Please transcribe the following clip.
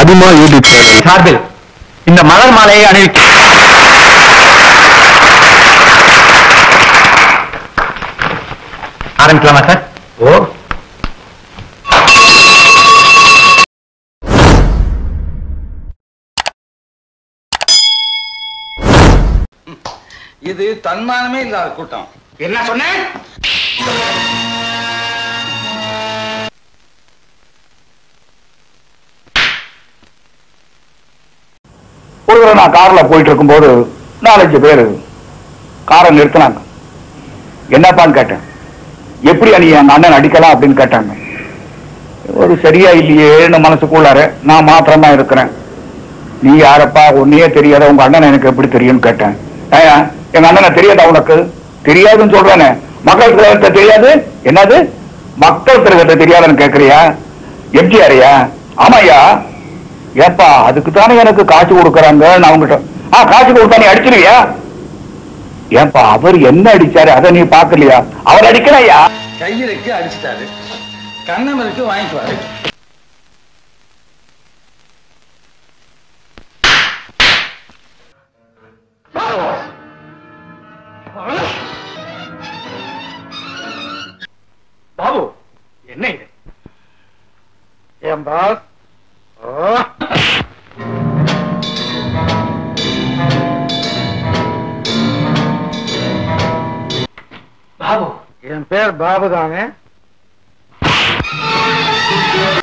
அதிகமா யூடியூப் சார்பில் இந்த மலர் மாலையை அணிவிக்க ஆரம்பிக்கலாமா சார்? ஓ, இது தன்மானமே இல்லாத கூட்டம். என்ன சொன்ன? ஒரு நான் கார்ல போயிட்டு இருக்கும்போது 4-5 பேரு காரை நிறுத்தினாங்க. என்னப்பான்னு கேட்டேன். எப்படி நீ எங்க அண்ணன் அடிக்கலாம் அப்படின்னு கேட்டாங்க. ஒரு சரியா இல்லையேன்னு மனசுக்குள்ளார நான் மாத்திரமா இருக்கிறேன். நீ யாரப்பா, ஒன்னையே தெரியாத உங்க அண்ணன் எனக்கு எப்படி தெரியும்னு கேட்டேன். எங்க அண்ணனை தெரியாதா உனக்கு? தெரியாதுன்னு சொல்றேனே. மக்கள் திலகத்தை தெரியாது? என்னது மக்கள் திலகத்தை தெரியாதுன்னு கேக்குறியா? எம்ஜிஆரையா? ஆமாய்யா. ஏப்பா, அதுக்குத்தானே எனக்கு காசு கொடுக்கறாங்க. நான் அவங்ககிட்ட காசு கொடுத்தா நீ அடிச்சிருவியா? ஏப்பா, அவர் என்ன அடிச்சாரு அதை நீ பாக்கலையா? அவர் அடிக்கலையா? கையிலுக்கு அடிச்சுட்டாரு, கண்ணமருக்கு வாங்கிக்குவாரு. பாபு, என்ன இது? ஏன் பாஸ்? பாபு, என் பேர் பாபு தானே.